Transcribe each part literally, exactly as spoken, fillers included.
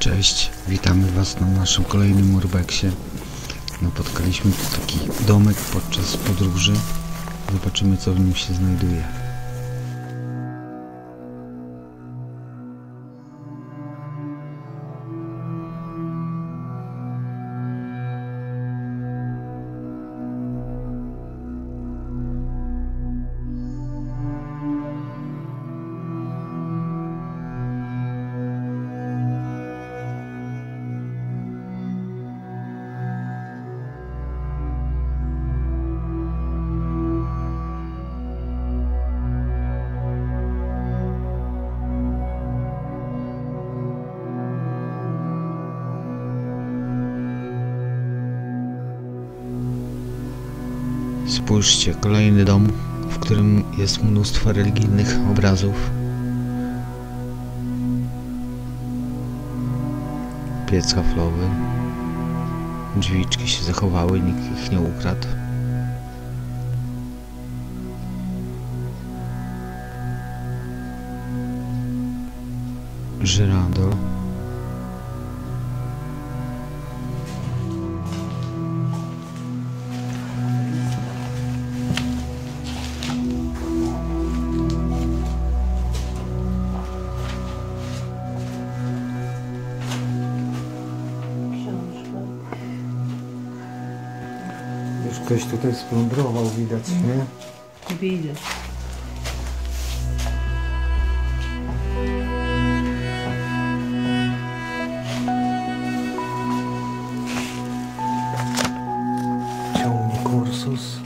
Cześć, witamy Was na naszym kolejnym urbexie. Napotkaliśmy tu taki domek podczas podróży. Zobaczymy, co w nim się znajduje. Spójrzcie, kolejny dom, w którym jest mnóstwo religijnych obrazów. Piec kaflowy. Drzwiczki się zachowały, nikt ich nie ukradł. Żyrandol. Już ktoś tutaj splądrował, widać, nie? Widać. Ciągnik Ursus.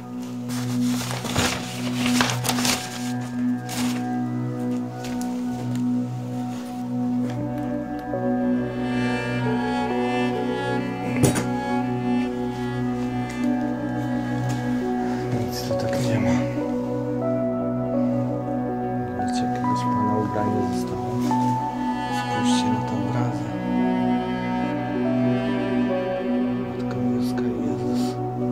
Nic tu tak nie ma. Widzicie, jakiegoś pana ubranie zostało. Spójrzcie na te obrazy. Matka Boska i Jezus.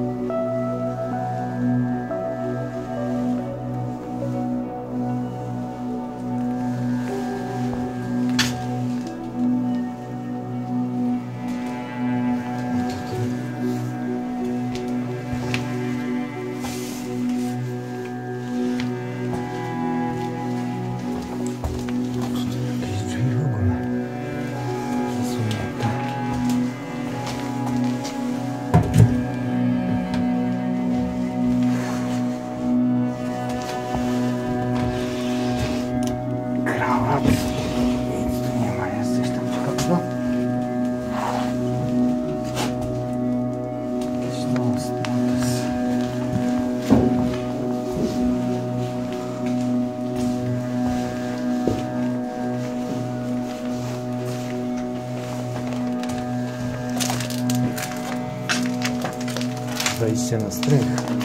Nic tu nie ma, jest coś tam ciekawego? Jakiś nos, notes. Wejście na strych.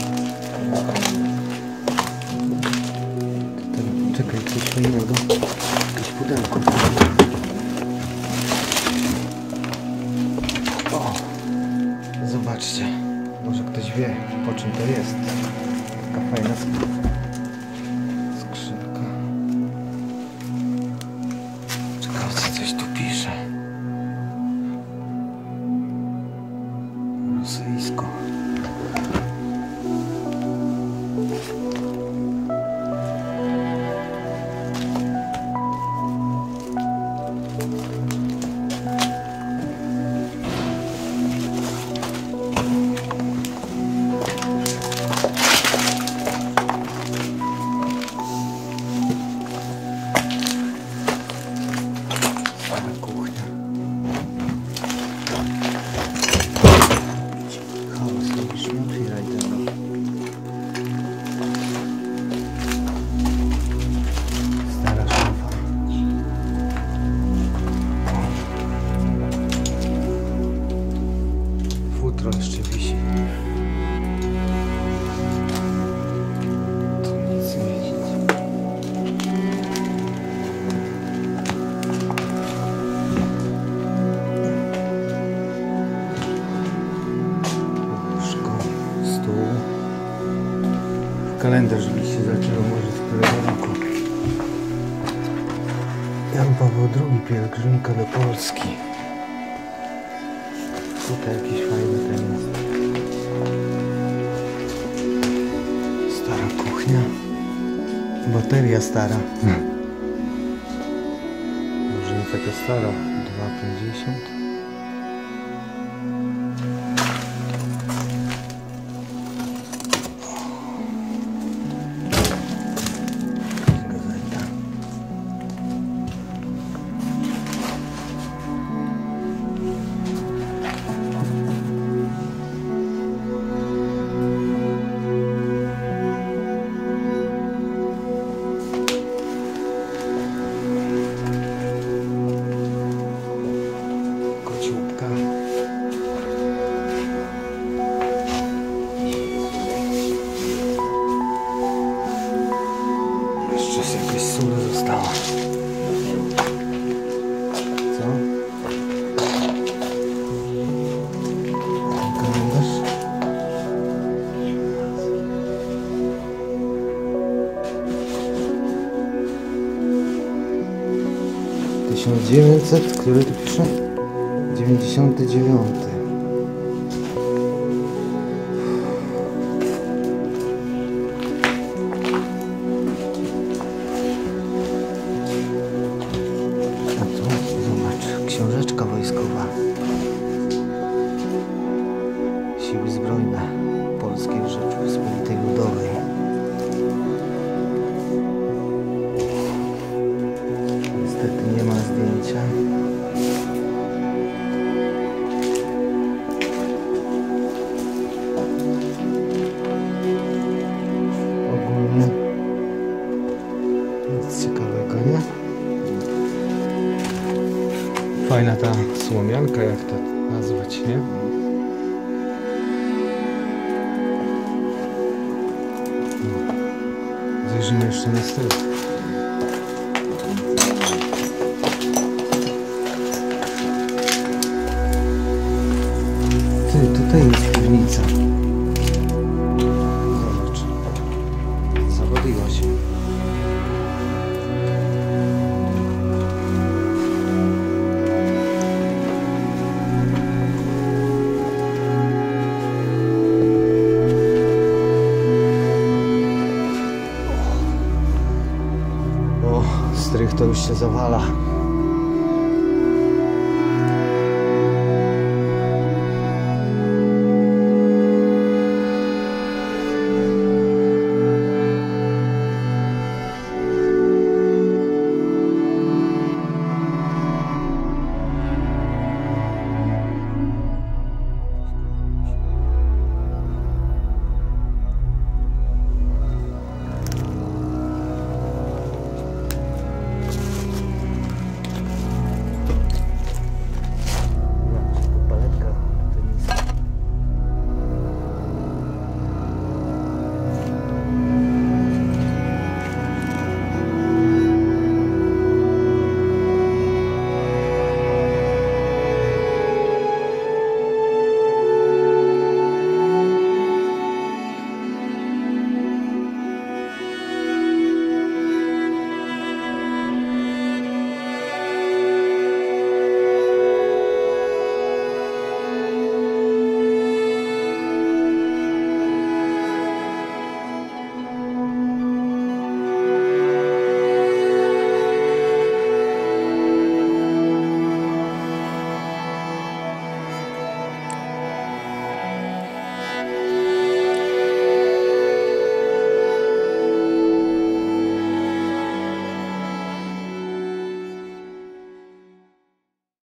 Czekaj, coś fajnego. Jakieś pudełko. O! Zobaczcie. Może ktoś wie, po czym to jest. Taka fajna skrzynka. Ciekawe, co coś tu pisze. Rosyjsko. Kuchnia. Hałas robisz, nie otwieraj tego. Stara szafa. Futro jeszcze wisi. Tu nic nie widzieć. Kalendarz mi się zaczął, może z którego roku. Jan Paweł drugi, pielgrzymka do Polski. Tutaj jakiś fajny ten jest. Stara kuchnia. Bateria stara. Może nie taka stara. dwa pięćdziesiąt. Gazeta. Kociubka. Jeszcze jakaś sól została. Co? Ten kalendarz? tysiąc dziewięćset, który tu pisze? dziewięćdziesiąty dziewiąty. A tu zobacz, książeczka wojskowa. Siły Zbrojne Polskiej Rzeczypospolitej Ludowej. Niestety nie ma zdjęcia. Ogólnie nic ciekawego, nie? Fajna ta słomianka, jak to nazwać, nie? Zajrzymy jeszcze na styl. Ty, tutaj jest piwnica. Zobacz. Zawodliło się. O, strych to już się zawala.